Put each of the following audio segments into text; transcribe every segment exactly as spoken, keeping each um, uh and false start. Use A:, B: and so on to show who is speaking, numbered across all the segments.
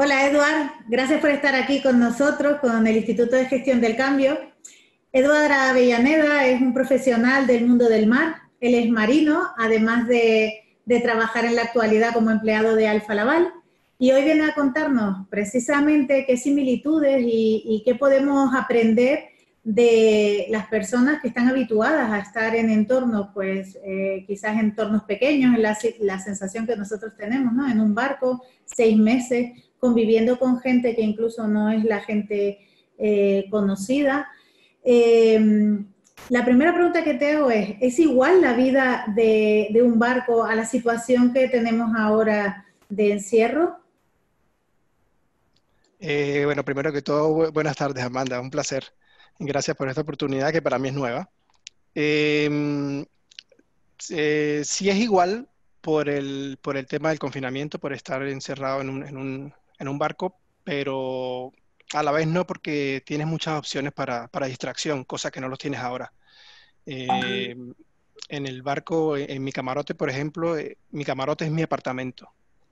A: Hola Eduard, gracias por estar aquí con nosotros, con el Instituto de Gestión del Cambio. Eduard Avellaneda es un profesional del mundo del mar, él es marino, además de, de trabajar en la actualidad como empleado de Alfa Laval, y hoy viene a contarnos precisamente qué similitudes y, y qué podemos aprender de las personas que están habituadas a estar en entornos, pues eh, quizás entornos pequeños, en la, la sensación que nosotros tenemos, ¿no? En un barco, seis meses, conviviendo con gente que incluso no es la gente eh, conocida. Eh, la primera pregunta que te hago es, ¿es igual la vida de, de un barco a la situación que tenemos ahora de encierro?
B: Eh, bueno, primero que todo, bu- buenas tardes, Amanda. Un placer. Gracias por esta oportunidad que para mí es nueva. Em, eh, sí es igual por el, por el tema del confinamiento, por estar encerrado en un, en un, en un barco, pero a la vez no porque tienes muchas opciones para, para distracción, cosa que no los tienes ahora. Em, en el barco, en, en mi camarote, por ejemplo, eh, mi camarote es mi apartamento.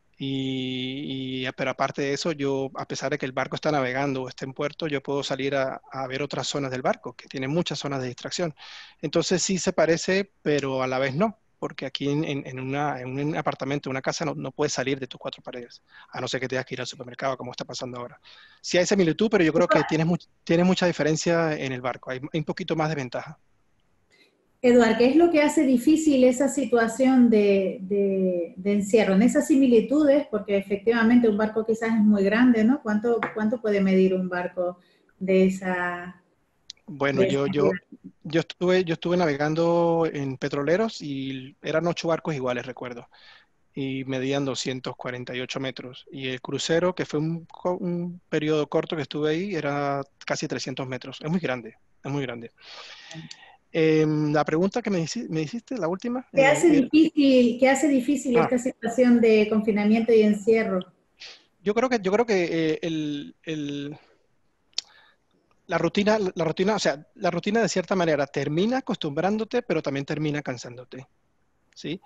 B: Y, y- pero aparte de eso, yo, a pesar de que el barco está navegando o está en puerto, yo puedo salir a, a ver otras zonas del barco, que tiene muchas zonas de distracción. Entonces sí se parece, pero a la vez no, porque aquí en, en- en una, en un apartamento, una casa, no, no puedes salir de tus cuatro paredes, a no ser que tengas que ir al supermercado, como está pasando ahora. Sí hay similitud, pero yo creo que tienes, much- tienes mucha diferencia en el barco, hay, hay un poquito más de ventaja.
A: Eduard, ¿qué es lo que hace difícil esa situación de, de, de encierro? En esas similitudes, porque efectivamente un barco quizás es muy grande, ¿no? ¿Cuánto, cuánto puede medir un barco de esa,
B: Bueno,
A: de esa
B: yo,
A: entidad?
B: yo, yo estuve, yo estuve navegando en petroleros y eran ocho barcos iguales, recuerdo, y medían doscientos cuarenta y ocho metros. Y el crucero, que fue un, co- un periodo corto que estuve ahí, era casi trescientos metros. Es muy grande, es muy grande. Em, la pregunta que me, hici- me hiciste, la última,
A: ¿Qué
B: eh,
A: hace
B: era...
A: difícil, qué hace difícil
B: Ah,
A: esta situación de confinamiento y encierro?
B: yo creo que, yo creo que eh, el, el- la rutina, la rutina, o sea, la rutina de cierta manera termina acostumbrándote, pero también termina cansándote. ¿Sí?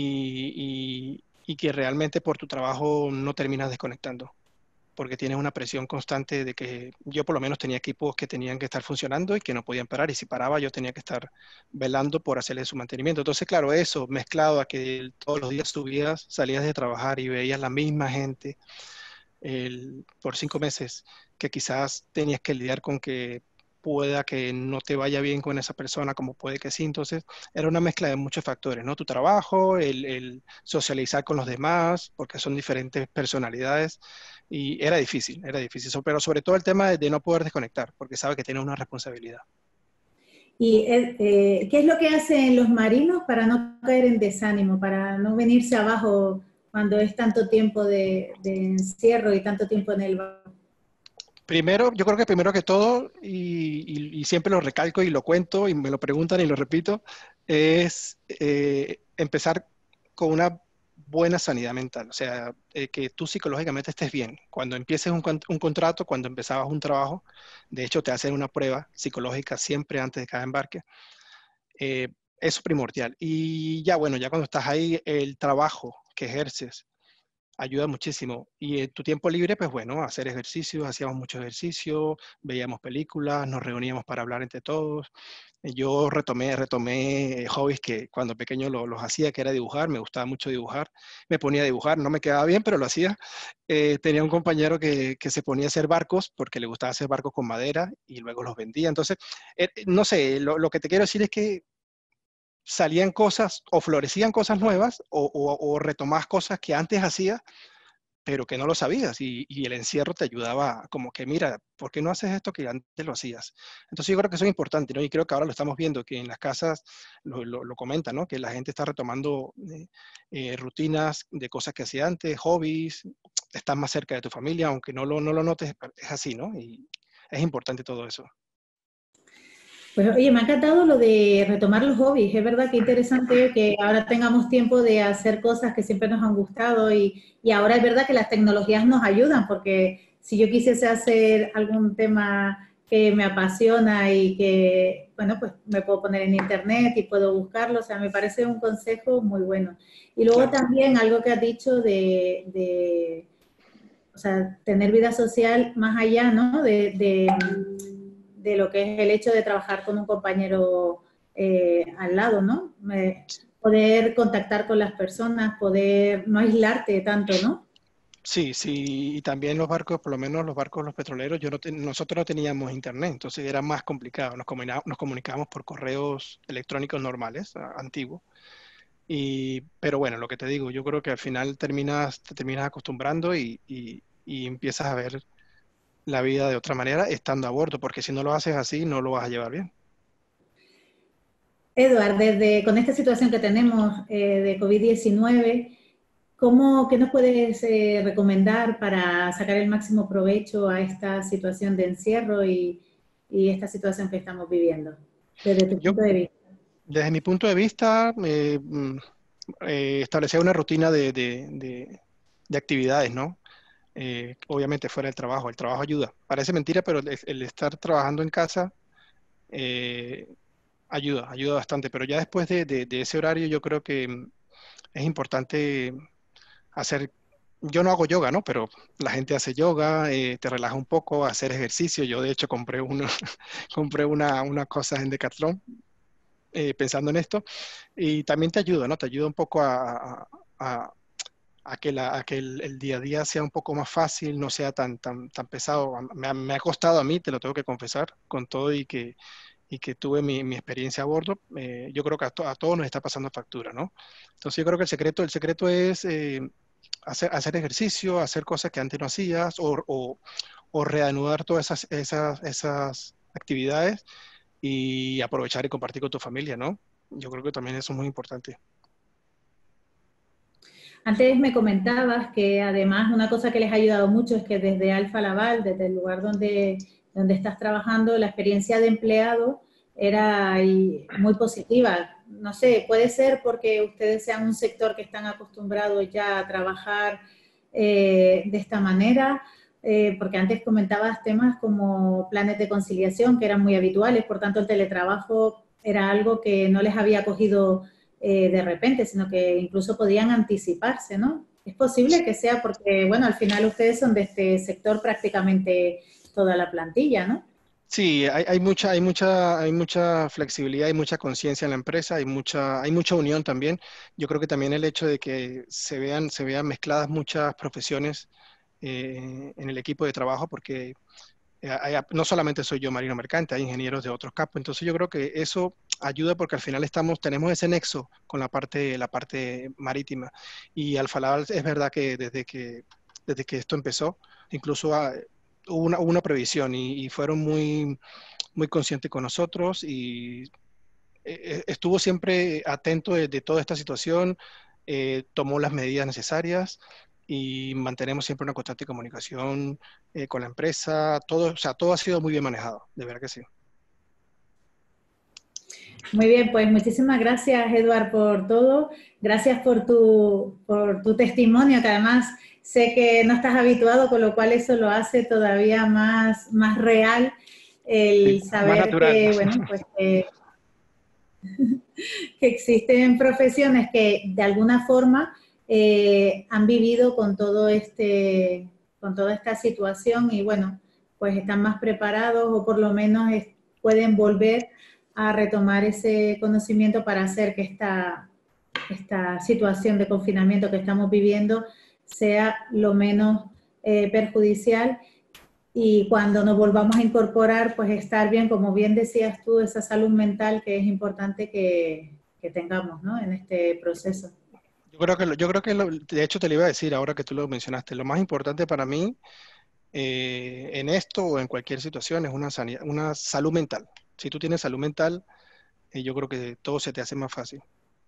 B: Y, y- y que realmente por tu trabajo no terminas desconectando, porque tienes una presión constante de que yo por lo menos tenía equipos que tenían que estar funcionando y que no podían parar, y si paraba yo tenía que estar velando por hacerle su mantenimiento. Entonces, claro, eso mezclado a que todos los días subías, salías de trabajar y veías la misma gente el- por cinco meses, que quizás tenías que lidiar con que pueda que no te vaya bien con esa persona, como puede que sí. Entonces, era una mezcla de muchos factores, ¿no? Tu trabajo, el, el socializar con los demás, porque son diferentes personalidades, y era difícil, era difícil. So- Pero sobre todo el tema de, de no poder desconectar, porque sabe que tiene una responsabilidad.
A: ¿Y eh, eh, qué es lo que hacen los marinos para no caer en desánimo, para no venirse abajo cuando es tanto tiempo de, de encierro y tanto tiempo en el barco?
B: Primero, yo creo que primero que todo, y, y- y siempre lo recalco y lo cuento y me lo preguntan y lo repito, es eh, empezar con una buena sanidad mental, o sea, eh, que tú psicológicamente estés bien. Cuando empieces un, con- un contrato, cuando empezabas un trabajo, de hecho te hacen una prueba psicológica siempre antes de cada embarque. eh, Eso es primordial. Y ya bueno, ya cuando estás ahí, el trabajo que ejerces ayuda muchísimo. Y en tu tiempo libre, pues bueno, hacer ejercicios, hacíamos mucho ejercicio, veíamos películas, nos reuníamos para hablar entre todos. Yo retomé, retomé hobbies que cuando pequeño lo- los hacía, que era dibujar, me gustaba mucho dibujar. Me ponía a dibujar, no me quedaba bien, pero lo hacía. Eh, tenía un compañero que, que se ponía a hacer barcos porque le gustaba hacer barcos con madera y luego los vendía. Entonces, eh, no sé, lo, lo que te quiero decir es que salían cosas o florecían cosas nuevas o, o, o retomabas cosas que antes hacías pero que no lo sabías y, y el encierro te ayudaba como que, mira, ¿por qué no haces esto que antes lo hacías? Entonces yo creo que eso es importante, ¿no? Y creo que ahora lo estamos viendo, que en las casas lo, lo, lo comentan, ¿no? Que la gente está retomando eh, eh, rutinas de cosas que hacía antes, hobbies, estás más cerca de tu familia, aunque no lo, no lo notes, es así, ¿no? Y es importante todo eso.
A: Pues oye, me ha encantado lo de retomar los hobbies. Es verdad que interesante que ahora tengamos tiempo de hacer cosas que siempre nos han gustado y, y ahora es verdad que las tecnologías nos ayudan porque si yo quisiese hacer algún tema que me apasiona y que, bueno, pues me puedo poner en internet y puedo buscarlo. O sea, me parece un consejo muy bueno. Y luego
B: Claro.
A: también algo que has dicho de, de o sea, tener vida social más allá, ¿no? De, de, de lo que es el hecho de trabajar con un compañero eh, al lado, ¿no? Eh, poder contactar con las personas, poder no aislarte tanto, ¿no?
B: Sí, sí, y también los barcos, por lo menos los barcos, los petroleros, yo no te- nosotros no teníamos internet, entonces era más complicado. Nos comunicábamos, nos comunicábamos por correos electrónicos normales, a- antiguos. Y, pero bueno, lo que te digo, yo creo que al final terminas, te terminas acostumbrando y, y, y empiezas a ver la vida de otra manera estando a bordo, porque si no lo haces así, no lo vas a llevar bien.
A: Eduard, desde, con esta situación que tenemos eh, de COVID diecinueve, ¿cómo, ¿qué nos puedes eh, recomendar para sacar el máximo provecho a esta situación de encierro y, y esta situación que estamos viviendo, desde tu
B: Yo,
A: punto de vista?
B: desde mi punto de vista, eh, mm, eh, establecer una rutina de, de, de- de actividades, ¿no? Eh, obviamente fuera del trabajo, el trabajo ayuda. Parece mentira, pero el, el estar trabajando en casa eh, ayuda, ayuda bastante. Pero ya después de, de- de ese horario, yo creo que mm, es importante hacer, yo no hago yoga, ¿no? Pero la gente hace yoga, eh, te relaja un poco, hacer ejercicio. Yo de hecho compré uno, compré una, unas cosas en Decathlon eh, pensando en esto y también te ayuda, ¿no? Te ayuda un poco a, a- a- a que, la, a que el, el día a día sea un poco más fácil, no sea tan, tan, tan pesado. Me ha, me ha costado a mí, te lo tengo que confesar, con todo y que, y que tuve mi, mi experiencia a bordo. Eh, yo creo que a, to- a todos nos está pasando factura, ¿no? Entonces yo creo que el secreto, el secreto es eh, hacer, hacer ejercicio, hacer cosas que antes no hacías o, o, o reanudar todas esas, esas, esas actividades y aprovechar y compartir con tu familia, ¿no? Yo creo que también eso es muy importante.
A: Antes me comentabas que además una cosa que les ha ayudado mucho es que desde Alfa Laval, desde el lugar donde, donde estás trabajando, la experiencia de empleado era y, muy positiva. No sé, puede ser porque ustedes sean un sector que están acostumbrados ya a trabajar eh, de esta manera, eh, porque antes comentabas temas como planes de conciliación que eran muy habituales, por tanto el teletrabajo era algo que no les había cogido eh, de repente, sino que incluso podían anticiparse, ¿no? Es posible que sea porque, bueno, al final ustedes son de este sector prácticamente toda la plantilla, ¿no?
B: Sí, hay, hay mucha, hay mucha, hay mucha flexibilidad, hay mucha conciencia en la empresa, hay mucha, hay mucha unión también. Yo creo que también el hecho de que se vean, se vean mezcladas muchas profesiones eh, en el equipo de trabajo, porque eh, hay- no solamente soy yo marino mercante, hay ingenieros de otros campos. Entonces yo creo que eso ayuda porque al final estamos, tenemos ese nexo con la parte, la parte marítima. Y Alfa Laval es verdad que desde que, desde que esto empezó, incluso ah, hubo una, hubo una previsión y, y fueron muy, muy conscientes con nosotros y eh, estuvo siempre atento de, de toda esta situación, eh, tomó las medidas necesarias y mantenemos siempre una constante comunicación eh, con la empresa. Todo, o sea, todo ha sido muy bien manejado, de verdad que sí.
A: Muy bien, pues muchísimas gracias, Eduard, por todo. Gracias por tu, por tu testimonio, que además sé que no estás habituado, con lo cual eso lo hace todavía más, más real
B: Sí,
A: el
B: más
A: saber
B: natural.
A: que, bueno, pues que que existen profesiones que de alguna forma eh, han vivido con todo este, con toda esta situación y bueno, pues están más preparados o por lo menos es, pueden volver a retomar ese conocimiento para hacer que esta, esta situación de confinamiento que estamos viviendo sea lo menos eh, perjudicial y cuando nos volvamos a incorporar, pues estar bien, como bien decías tú, esa salud mental que es importante que, que tengamos, ¿no? En este proceso.
B: Yo creo que, lo- yo creo que lo- de hecho te lo iba a decir ahora que tú lo mencionaste, lo más importante para mí eh, en esto o en cualquier situación es una, sanidad, una salud mental. Si tú tienes salud mental, eh, yo creo que todo se te hace más fácil.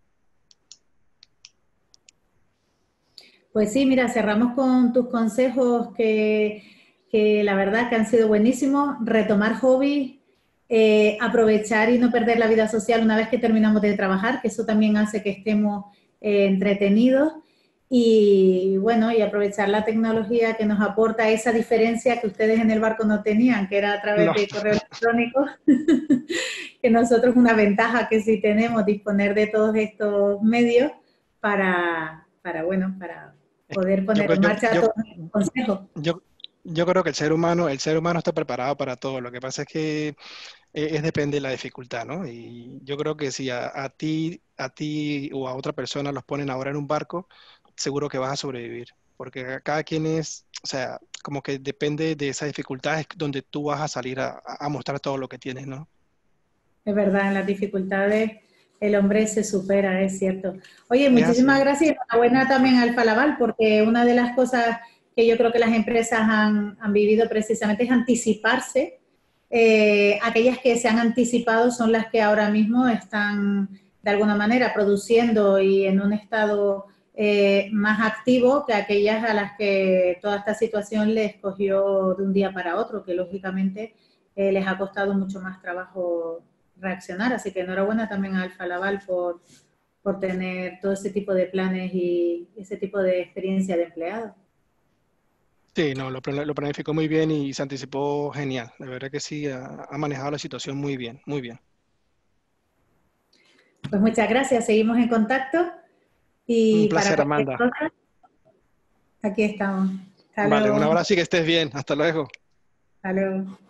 A: Pues sí, mira, cerramos con tus consejos que, que la verdad que han sido buenísimos. Retomar hobbies, eh, aprovechar y no perder la vida social una vez que terminamos de trabajar, que eso también hace que estemos eh, entretenidos. Y bueno, y aprovechar la tecnología que nos aporta esa diferencia que ustedes en el barco no tenían, que era a través
B: No,
A: de correo electrónico, que nosotros una ventaja que sí tenemos disponer de todos estos medios para, para bueno, para poder
B: Yo,
A: poner en
B: yo,
A: marcha
B: yo,
A: todos los consejos.
B: yo, yo creo que el ser humano, el ser humano está preparado para todo. Lo que pasa es que eh, es depende de la dificultad, ¿no? Y yo creo que si a, a ti, a ti o a otra persona los ponen ahora en un barco, seguro que vas a sobrevivir. Porque cada quien es, o sea, como que depende de esa dificultad, es donde tú vas a salir a, a mostrar todo lo que tienes, ¿no?
A: Es verdad, en las dificultades el hombre se supera, es cierto. Oye,
B: Es
A: muchísimas
B: así.
A: gracias y enhorabuena también a Alfa Laval, porque una de las cosas que yo creo que las empresas han, han vivido precisamente es anticiparse. Eh, aquellas que se han anticipado son las que ahora mismo están de alguna manera produciendo y en un estado eh, más activo que aquellas a las que toda esta situación les cogió de un día para otro, que lógicamente eh, les ha costado mucho más trabajo reaccionar. Así que enhorabuena también a Alfa Laval por, por tener todo ese tipo de planes y ese tipo de experiencia de empleado.
B: Sí, no, lo, plane- lo planificó muy bien y se anticipó genial. De verdad que sí, ha, ha manejado la situación muy bien, muy bien.
A: Pues muchas gracias, seguimos en contacto
B: Un
A: y para
B: placer,
A: cualquier
B: Amanda.
A: cosa, aquí estamos. Hasta
B: Vale, un
A: luego.
B: abrazo y que estés bien. Hasta luego.
A: Hasta luego.